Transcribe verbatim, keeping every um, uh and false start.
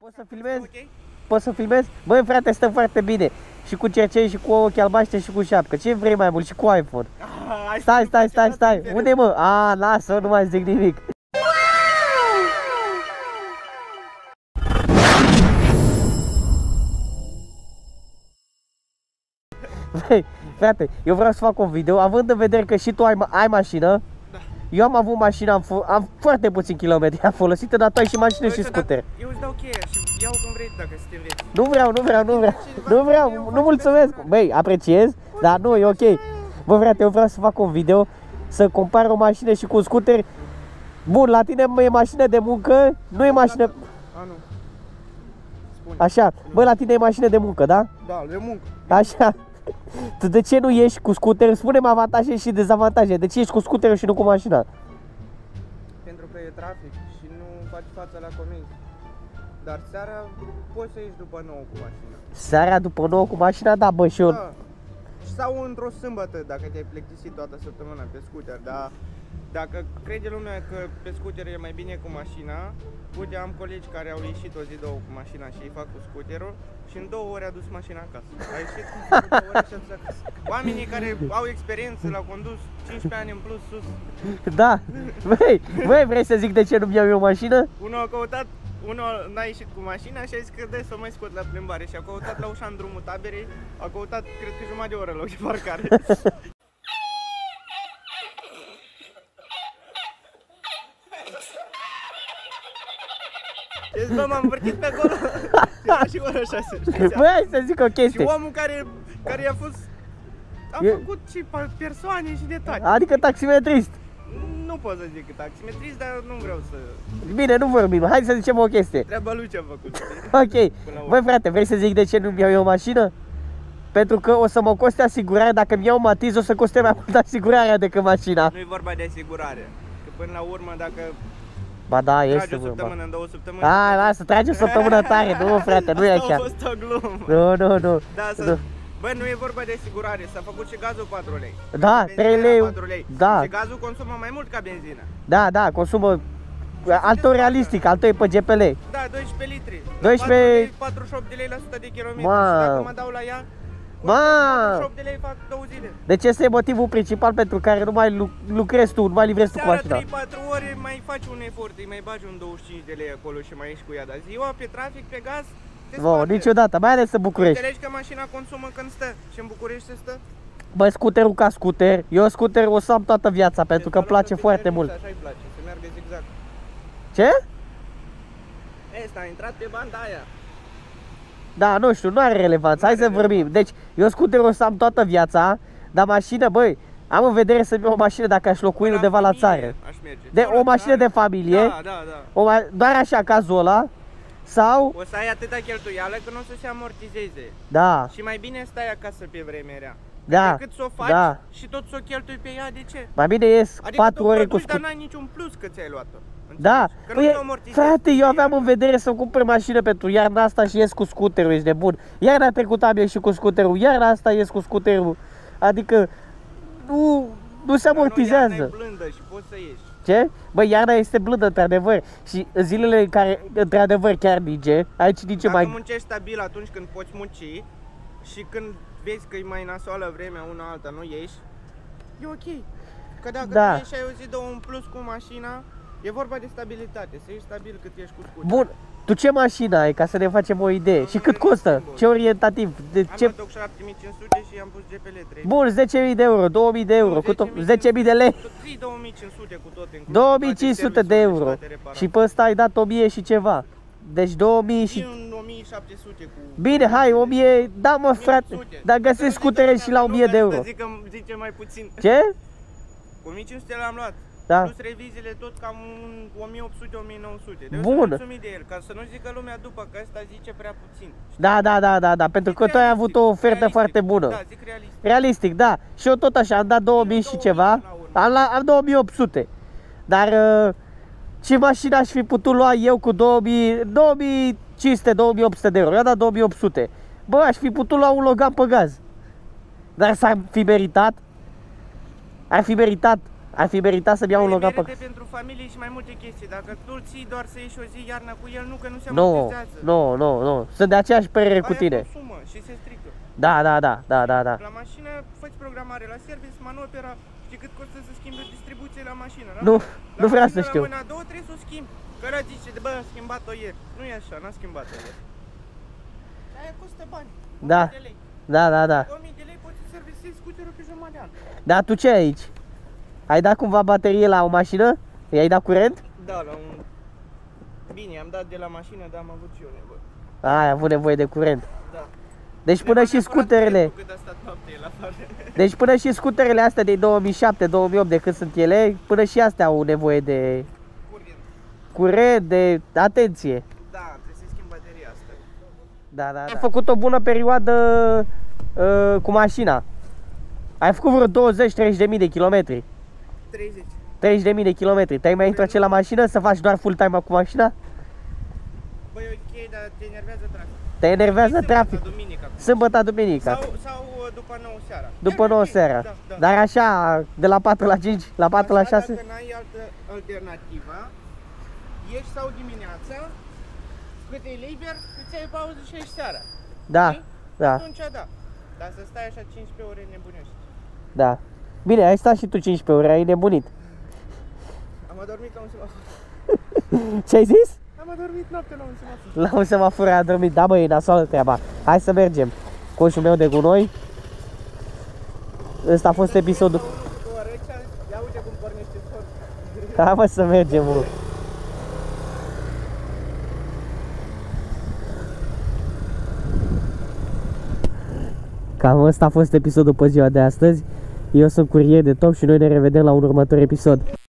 Poți să filmezi? Okay. Poți să filmezi? Băi, frate, stă foarte bine. Și cu cercei, și cu ochi albaștri, și cu șapcă. Ce vrei mai mult? Și cu iPhone. Ah, stai, stai, stai, stai. Unde, mă? A, lasă, nu mai zic nimic. Băi, frate, eu vreau să fac un video, având în vedere că și tu ai, ai mașină. Da. Eu am avut mașină, am, am foarte puțin kilometri am folosit, dar tu ai și mașină și scooter. Eu îți dau cheia și iau cum vrei, dacă să te vrei. Nu vreau, nu vreau, nu vreau, nu vreau, nu mulțumesc. Băi, apreciez, dar nu, e ok. Bă, frate, eu vreau să fac un video, să compar o mașină și cu un scooter. Bun, la tine e mașină de muncă, nu e mașină... A, nu. Spune. Așa, bă, la tine e mașină de muncă, da? Da, de muncă. Așa. Tu de ce nu ieși cu scooter? Spune-mi avantaje și dezavantaje. De ce ieși cu scooterul și nu cu mașina? Pentru că e trafic și nu faci fața la comenzi. Dar seara poți să ieși după nouă cu mașina. Seara după nouă cu mașina? Da, bă, și eu... Da. Sau într-o sâmbătă, dacă te-ai plictisit toată săptămâna pe scooter. Dar dacă crede lumea că pe scooter e mai bine cu mașina, uite, am colegi care au ieșit o zi, două cu mașina și îi fac cu scooterul și în două ore a dus mașina acasă. A ieșit în două ore și a dus acasă. Oamenii care au experiență, l-au condus cincisprezece ani în plus sus. Da, băi, băi, vrei să zic de ce nu-mi iau eu mașină? Unul a căutat, unul n-a ieșit cu mașina și a zis că de să mai scot la plimbare și a căutat la ușa în drumul taberei, a căutat, cred că jumătate de oră loc de parcare. Deci, bă, m-am învârtit pe acolo și ora șase. Băi, hai să zic o chestie. Și omul care, care i-a fost, a e... făcut și persoane și de toate. Adică taximetrist. Nu pot să zic taximetrist, dar nu vreau să... Bine, nu vorbim, hai să zicem o chestie. Treaba lui ce-a făcut. Ok, băi, frate, vrei să zic de ce nu-mi iau eu o mașină? Pentru că o să mă coste asigurarea, dacă mi iau Matiz o să coste mai mult asigurarea decât mașina. Nu e vorba de asigurare, că până la urmă dacă... Ba da, este tragi o săptămână în două săptămâni. Hai, lasă, tragi o săptămână tare, nu, frate, nu e așa. A fost o glumă. Nu, nu, nu. Da, să... nu. Bă, nu e vorba de asigurare, s-a făcut și gazul patru lei. Da, trei lei. patru lei. Da. Și gazul consumă mai mult ca benzină. Da, da, consumă. Altul realistic, altul e pe G P L. Da, doisprezece litri. doisprezece... patruzeci și opt de lei la sută de kilometri. Ma... Și dacă mă dau la ea, Ma... patruzeci și opt de lei fac două zile. Deci ăsta e motivul principal pentru care nu mai lucrezi tu, nu mai livrezi tu cu mașina. trei patru ore mai faci un efort, îi mai bagi un douăzeci și cinci de lei acolo și mai ieși cu ea. Dar ziua pe trafic, pe gaz, te scoate. Niciodată, mai ales în București. Înțelegi că mașina consumă când stă și în București se stă? Bă, scooterul ca scooter, eu scooterul o să am toată viața pentru că îmi place foarte mult. Așa-i place, să meargă zigzag. Ce? Ăsta a intrat pe banda aia. Da, nu știu, nu are relevanță, hai să vorbim. Deci, eu scooterul o să am toată viața, dar mașină, băi, am în vedere să-mi iau o mașină dacă aș locui la undeva familie, la țară. Aș merge. De, o mașină de familie, da, da, da. O, doar așa, cazul ăla, sau... O să ai atâta cheltuială că nu o să se amortizeze. Da. Și mai bine stai acasă pe vremea rea. Da. Decât să o faci da. și tot să o cheltui pe ea, de ce? Mai bine ies adică patru ore cu produci, scooter. dar n-ai niciun plus că ți-ai luat-o. Da, păi, frate, eu aveam iarna. în vedere să cumpăr mașină pentru iarna asta și ies cu scooterul, ești nebun. Iarna trecută am ieșit cu scooterul, iarna asta ies cu scooterul. Adică, nu, nu se amortizează. Iarna e blândă și poți să ieși. Ce? Băi, iarna este blândă, într-adevăr. Și în zilele în care, într-adevăr, chiar ninge, aici ninge mai... Dacă muncești stabil atunci când poți munci și când vezi că e mai nasoală vremea, una alta, nu ieși, e ok. Că dacă da. tu ieși ai o zi, două în plus cu mașina, e vorba de stabilitate, să ești stabil cât ești cu scooter. Bun, tu ce mașină ai, ca să ne facem o idee? No, și cât costă? Ce orientativ? De am ce... luat șapte mii cinci sute și am pus G P L trei. Bun, zece mii de euro, două mii de euro, zece mii de lei. două mii cinci sute cu tot inclus. două mii cinci sute de euro. Și pe ăsta ai dat o mie și ceva. Deci două mii și... o mie șapte sute cu... Bine, hai, o mie, da mă frate, dar găsesc scutere și la o mie de euro. Zic că zice mai puțin. Ce? o mie cinci sute l-am luat. Da. Plus reviziile tot cam o mie opt sute, o mie nouă sute. Deci bun. sunt mulțumit de el, ca să nu zică lumea după că ăsta zice prea puțin. Da, da, da, da, da, pentru zic că tu ai avut o ofertă realistic, foarte bună. Da, zic realistic. Realistic, da. Și eu tot așa, am dat două mii și ceva. Am, la, am două mii opt sute. Dar uh, ce mașină aș fi putut lua eu cu două mii, două mii cinci sute, două mii opt sute de euro? Eu am dat două mii opt sute. Bă, aș fi putut lua un Logan pe gaz. Dar s-ar fi meritat? Ar fi meritat Ar fi meritat să-mi iau un Logan Merită pe... pentru familie și mai multe chestii. Dacă tu îl ții doar să ieși o zi iarna cu el, nu că nu se Nu, amortizează. nu, nu, nu. Sunt de aceeași părere cu Aia tine. consumă și se strică. Da, da, da, da, da, da. La mașină faci programare, la service, manopera, știi cât costă să schimbi o distribuție la mașină? La Nu, la nu vreau să mașină, știu. La mâna a doua trebuie să o schimbi. Că ăla zice, bă, am schimbat-o ieri. Nu e așa, n-a schimbat-o ieri. Aia costă bani. Da. o mie de lei. Da, da, da. o mie de lei poți să servisezi scuterul pe jumătate de an. Dar tu ce ai aici? Ai dat cumva baterie la o mașină? I-ai dat curent? Da, la un... Bine, am dat de la mașină, dar am avut și eu nevoie. Ai avut nevoie de curent. Da. Deci până Mi-am și neapărat scuterele. curentul cât a stat noapte el afară. Deci până și scuterele astea de două mii șapte două mii opt de cât sunt ele, până și astea au nevoie de Curent. curent, de atenție. Da, trebuie să schimb bateria asta. Da, da, da. Ai făcut o bună perioadă uh, cu mașina. Ai făcut vreo douăzeci treizeci de mii de kilometri. treizeci. treizeci de mii de kilometri. Te-ai mai întoarce la mașină să faci doar full time cu mașina? Băi, ok, dar te enervează trafic. Te enervează trafic. Sâmbătă, duminica. Sâmbătă, duminica. Sau, sau uh, după nouă seara. După Chiar nouă ok, seara. Da, da. Dar așa, de la patru la cinci, la patru la Așa, șase? Dacă n-ai altă alternativă, ieși sau dimineața, cât e liber, îți ai pauză și ieși seara. Da, Știi? da, Atunci da. Dar să stai așa cincisprezece ore nebunești. da. Bine, ai stat și tu cincisprezece ore, ai nebunit. Am adormit la un semafor. Ce ai zis? Am adormit noapte la un semafor. La un semafor ai adormit. Da, băi, e nasoală treaba. Hai să mergem. Coșul meu de gunoi. Ăsta a fost episodul. Ia uite cum pornește sport. Hai mă să mergem, mă. Cam ăsta a fost episodul pe ziua de astăzi. Eu sunt Curier de Top și noi ne revedem la un următor episod.